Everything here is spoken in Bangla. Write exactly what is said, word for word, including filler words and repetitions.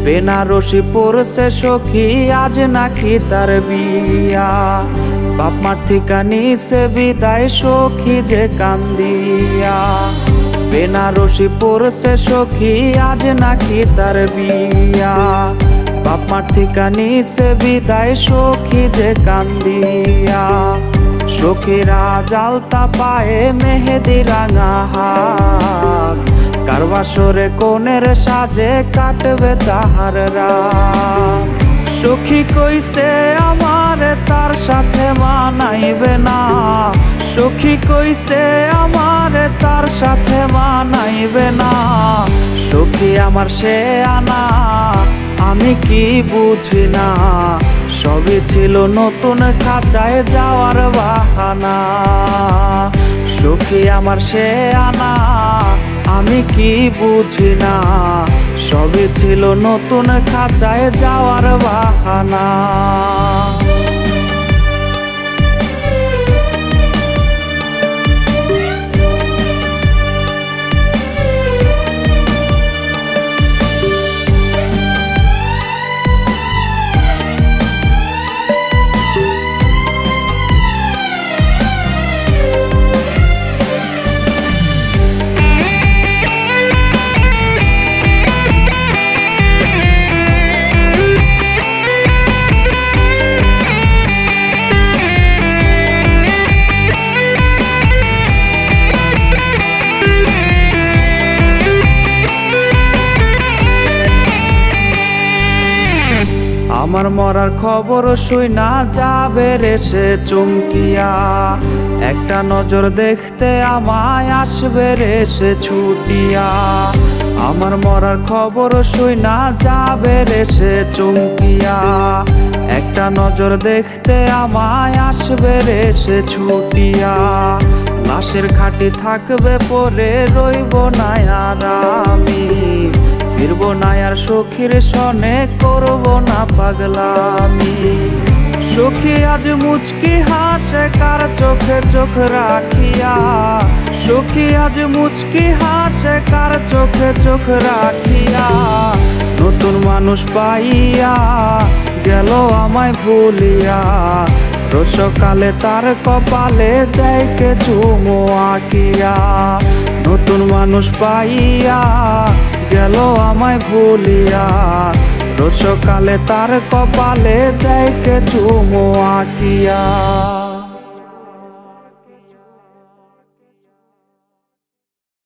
বেনারসি পড়ছে সখী আজ নাকি তার বিয়া। বাপ মার থেকে নিছে বিদায় সখী যে কান্দিয়া। বেনারসি পড়ছে সখী আজ নাকি তার বিয়া। বাপ মার থেকে নিছে বিদায় সখী যে কান্দিয়া। সখীরা জালতা পায়ে মেহেদি রাঙা হাত, কার বাসরে কোনের সাজে কাটবে তাহার রাত। সখী কইছে আমার তার সাথে মানাইবে না। সখী কইছে আমার তার সাথে মানাইবে না। সখী আমার সে আনা আমি কি বুঝি না। সবই ছিল নতুন খাঁচায় যাওয়ার বাহানা। সখী আমার সে আনা আমি কি বুঝি না। সবই ছিল নতুন খাঁচায় যাওয়ার বাহানা। আমার মরার খবর শুইনা যাবে রে সে চমকিয়া। একটা নজর দেখতে আমায় আসবে রে সে ছুটিয়া। আমার মরার খবর শুইনা যাবে রে সে চমকিয়া। একটা নজর দেখতে আমায় আসবে রে সে ছুটিয়া। লাশের খাটি থাকবে পরে রইব না আর আমি। ফিরবো না আর সখীর সনে করব না পাগলামি। সখী আজ মুচকি হাসে কার চোখে চোখ রাখিয়া। সখী আজ মুচকি হাসে কার চোখে চোখ রাখিয়া। নতুন মানুষ পাইয়া গেল আমায় ভুলিয়া। রোজ সকালে তার কপালে দেখে চুমো আঁকিয়া। নতুন মানুষ পাইয়া গেল আমায় ভুলিয়া। রোজ সকালে তার কপালে দেখে চুমো আঁকিয়া।